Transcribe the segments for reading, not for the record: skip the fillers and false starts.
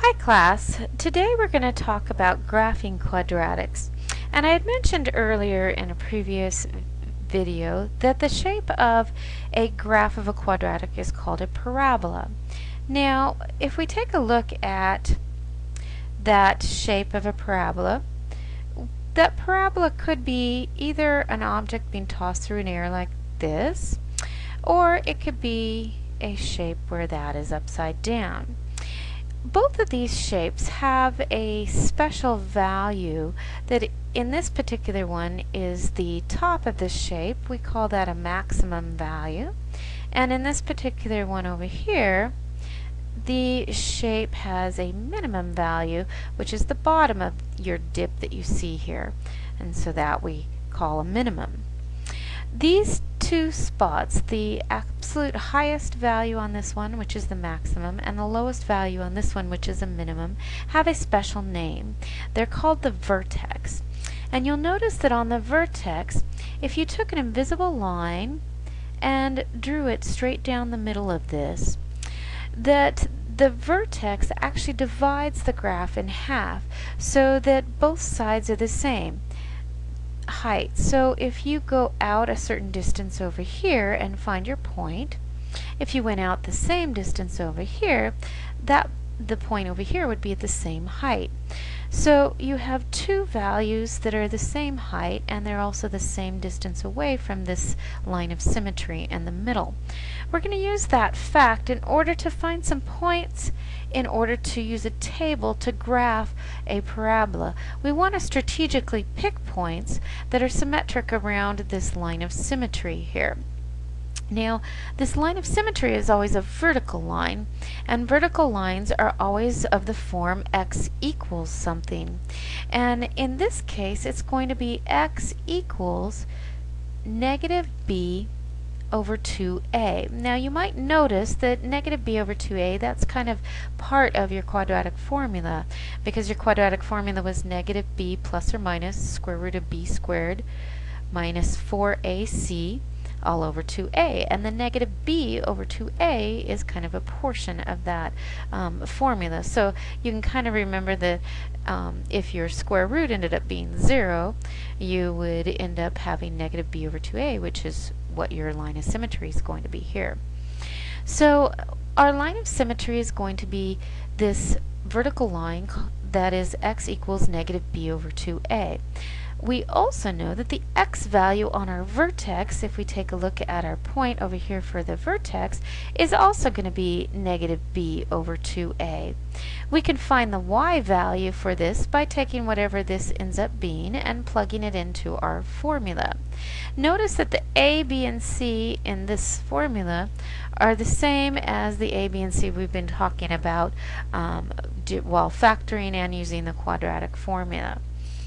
Hi class, today we're going to talk about graphing quadratics. And I had mentioned earlier in a previous video that the shape of a graph of a quadratic is called a parabola. Now, if we take a look at that shape of a parabola, that parabola could be either an object being tossed through an air like this, or it could be a shape where that is upside down. Both of these shapes have a special value that in this particular one is the top of the shape. We call that a maximum value. And in this particular one over here, the shape has a minimum value, which is the bottom of your dip that you see here. And so that we call a minimum. These two spots, the absolute highest value on this one, which is the maximum, and the lowest value on this one, which is a minimum, have a special name. They're called the vertex. And you'll notice that on the vertex, if you took an invisible line and drew it straight down the middle of this, that the vertex actually divides the graph in half so that both sides are the same height. So if you go out a certain distance over here and find your point, if you went out the same distance over here, the point over here would be at the same height. So you have two values that are the same height, and they're also the same distance away from this line of symmetry in the middle. We're going to use that fact in order to find some points in order to use a table to graph a parabola. We want to strategically pick points that are symmetric around this line of symmetry here. Now, this line of symmetry is always a vertical line, and vertical lines are always of the form x equals something. And in this case, it's going to be x equals negative b over 2a. Now, you might notice that negative b over 2a, that's kind of part of your quadratic formula, because your quadratic formula was negative b plus or minus square root of b squared minus 4ac all over 2a, and the negative b over 2a is kind of a portion of that formula. So you can kind of remember that if your square root ended up being 0, you would end up having negative b over 2a, which is what your line of symmetry is going to be here. So our line of symmetry is going to be this vertical line that is x equals negative b over 2a. We also know that the x value on our vertex, if we take a look at our point over here for the vertex, is also going to be negative b over 2a. We can find the y value for this by taking whatever this ends up being and plugging it into our formula. Notice that the a, b, and c in this formula are the same as the a, b, and c we've been talking about while factoring and using the quadratic formula.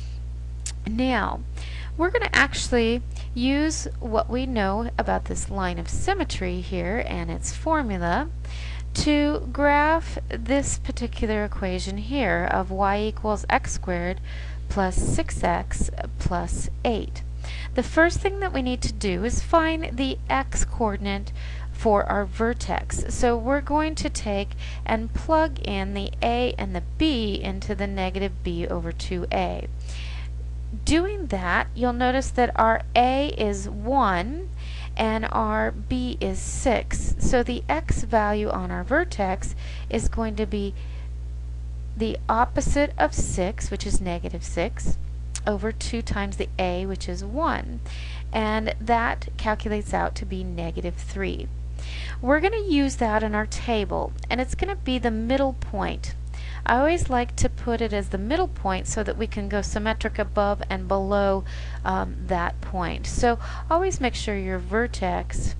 Now, we're going to actually use what we know about this line of symmetry here and its formula to graph this particular equation here of y equals x squared plus 6x plus 8. The first thing that we need to do is find the x coordinate for our vertex. So we're going to take and plug in the a and the b into the negative b over 2a. Doing that, you'll notice that our a is 1 and our b is 6. So the x value on our vertex is going to be the opposite of 6, which is negative 6, over 2 times the a, which is 1. And that calculates out to be negative 3. We're going to use that in our table, and it's going to be the middle point. I always like to put it as the middle point so that we can go symmetric above and below that point. So always make sure your vertex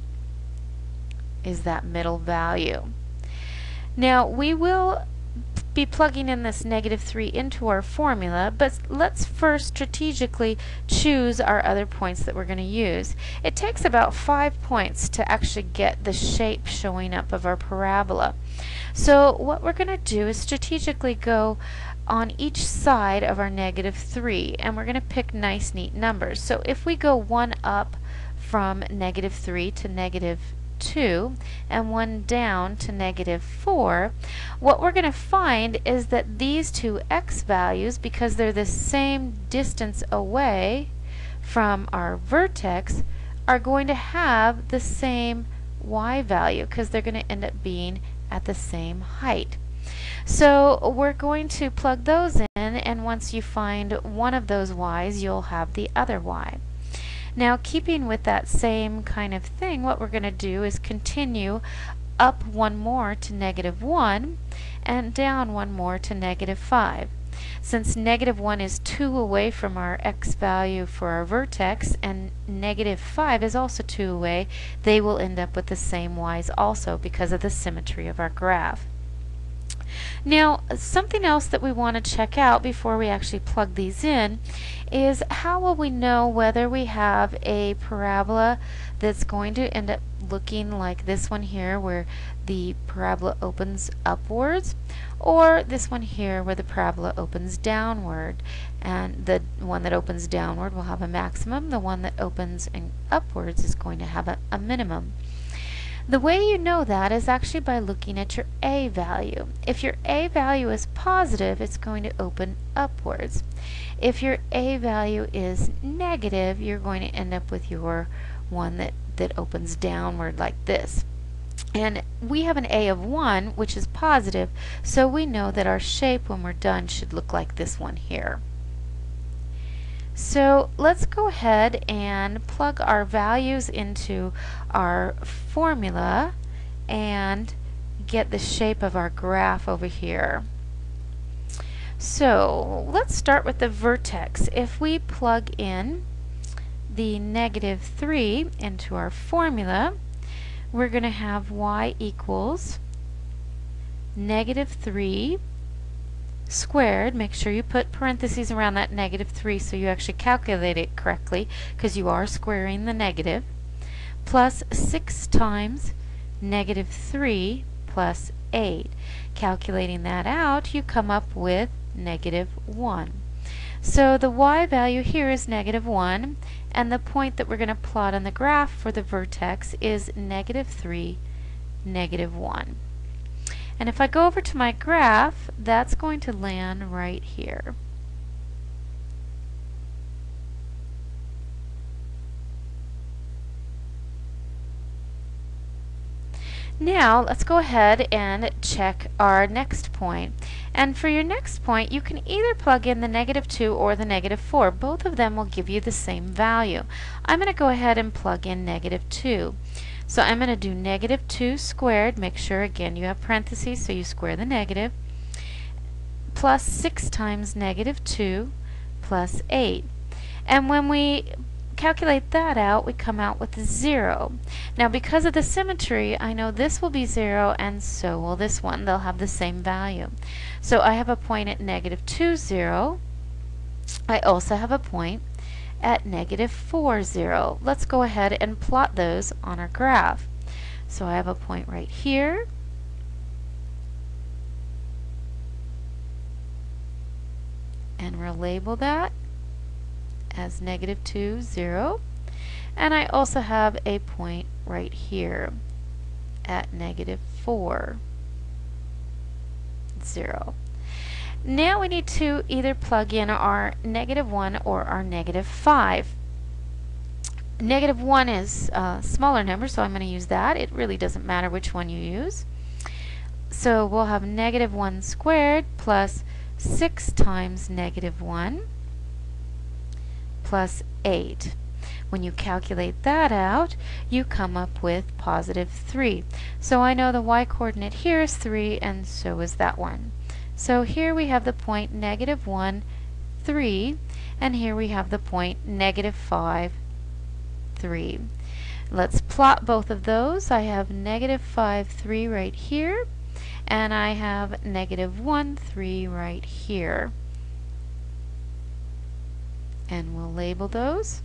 is that middle value. Now we will be plugging in this negative 3 into our formula, but let's first strategically choose our other points that we're going to use. It takes about 5 points to actually get the shape showing up of our parabola. So what we're going to do is strategically go on each side of our negative 3, and we're going to pick nice neat numbers. So if we go 1 up from negative 3 to negative 2 and one down to negative 4, what we're going to find is that these two x values, because they're the same distance away from our vertex, are going to have the same y value because they're going to end up being at the same height. So we're going to plug those in, and once you find one of those y's, you'll have the other y. Now, keeping with that same kind of thing, what we're going to do is continue up one more to negative 1 and down one more to negative 5. Since negative 1 is 2 away from our x value for our vertex and negative 5 is also 2 away, they will end up with the same y's also because of the symmetry of our graph. Now, something else that we want to check out before we actually plug these in is how will we know whether we have a parabola that's going to end up looking like this one here where the parabola opens upwards, or this one here where the parabola opens downward. And the one that opens downward will have a maximum, the one that opens upwards is going to have a minimum. The way you know that is actually by looking at your a value. If your a value is positive, it's going to open upwards. If your a value is negative, you're going to end up with your one that opens downward like this. And we have an a of 1, which is positive, so we know that our shape when we're done should look like this one here. So let's go ahead and plug our values into our formula and get the shape of our graph over here. So let's start with the vertex. If we plug in the negative 3 into our formula, we're going to have y equals negative 3 squared. Make sure you put parentheses around that negative 3 so you actually calculate it correctly, because you are squaring the negative, plus 6 times negative 3 plus 8. Calculating that out, you come up with negative 1. So the y value here is negative 1, and the point that we're going to plot on the graph for the vertex is negative 3, negative 1. And if I go over to my graph, that's going to land right here. Now let's go ahead and check our next point. And for your next point, you can either plug in the negative 2 or the negative 4. Both of them will give you the same value. I'm going to go ahead and plug in negative 2. So I'm going to do negative 2 squared. Make sure again you have parentheses so you square the negative, plus 6 times negative 2 plus 8. And when we calculate that out, we come out with 0. Now because of the symmetry, I know this will be 0 and so will this one. They'll have the same value. So I have a point at negative 2, 0. I also have a point at negative 4, 0. Let's go ahead and plot those on our graph. So I have a point right here, and we'll label that as negative 2, 0. And I also have a point right here at negative 4, 0. Now we need to either plug in our negative 1 or our negative 5. Negative 1 is a smaller number, so I'm going to use that. It really doesn't matter which one you use. So we'll have negative 1 squared plus 6 times negative 1 plus 8. When you calculate that out, you come up with positive 3. So I know the y-coordinate here is 3, and so is that one. So here we have the point negative 1, 3, and here we have the point negative 5, 3. Let's plot both of those. I have negative 5, 3 right here, and I have negative 1, 3 right here. And we'll label those.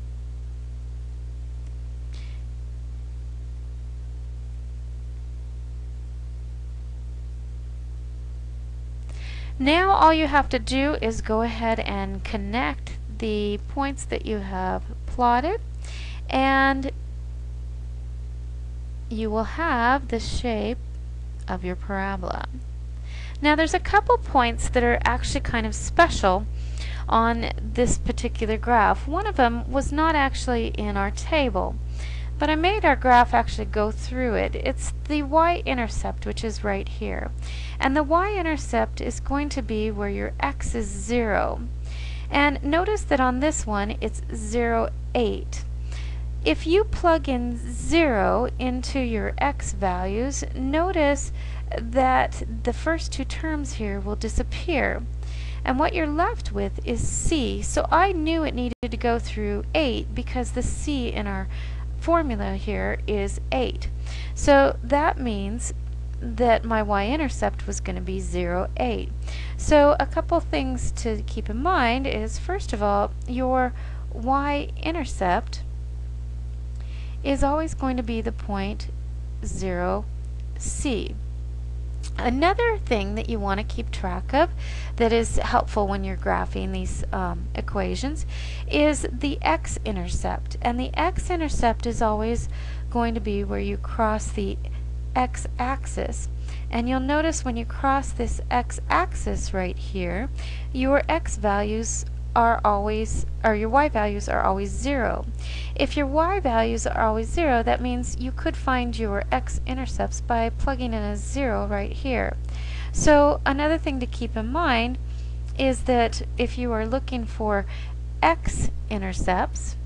Now all you have to do is go ahead and connect the points that you have plotted, and you will have the shape of your parabola. Now there's a couple points that are actually kind of special on this particular graph. One of them was not actually in our table, but I made our graph actually go through it. It's the Y-intercept, which is right here. And the Y-intercept is going to be where your x is 0. And notice that on this one it's 0, 8. If you plug in 0 into your x values, notice that the first two terms here will disappear. And what you're left with is c. So I knew it needed to go through 8 because the c in our formula here is 8. So that means that my y-intercept was going to be 0, 8. So a couple things to keep in mind is, first of all, your y-intercept is always going to be the point 0, c. Another thing that you want to keep track of that is helpful when you're graphing these equations is the x-intercept. And the x-intercept is always going to be where you cross the x-axis. And you'll notice when you cross this x-axis right here, your x values are always, or your y values are always 0. If your y values are always 0, that means you could find your x-intercepts by plugging in a 0 right here. So another thing to keep in mind is that if you are looking for x-intercepts,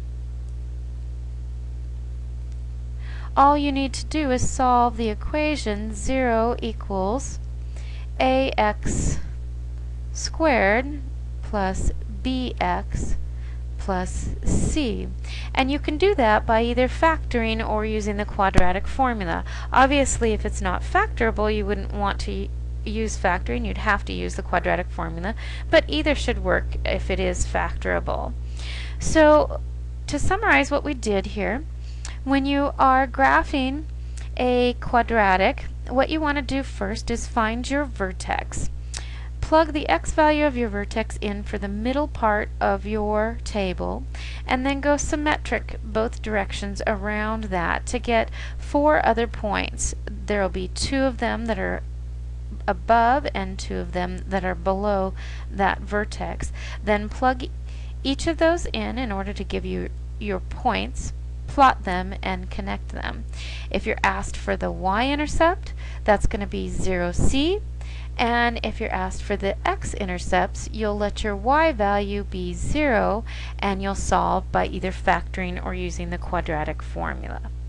all you need to do is solve the equation 0 equals ax squared plus bx plus c. And you can do that by either factoring or using the quadratic formula. Obviously, if it's not factorable, you wouldn't want to use factoring. You'd have to use the quadratic formula, but either should work if it is factorable. So to summarize what we did here, when you are graphing a quadratic, what you want to do first is find your vertex. Plug the x value of your vertex in for the middle part of your table, and then go symmetric both directions around that to get 4 other points. There will be 2 of them that are above and 2 of them that are below that vertex. Then plug each of those in order to give you your points, plot them, and connect them. If you're asked for the y-intercept, that's going to be 0c. And if you're asked for the x-intercepts, you'll let your y value be 0, and you'll solve by either factoring or using the quadratic formula.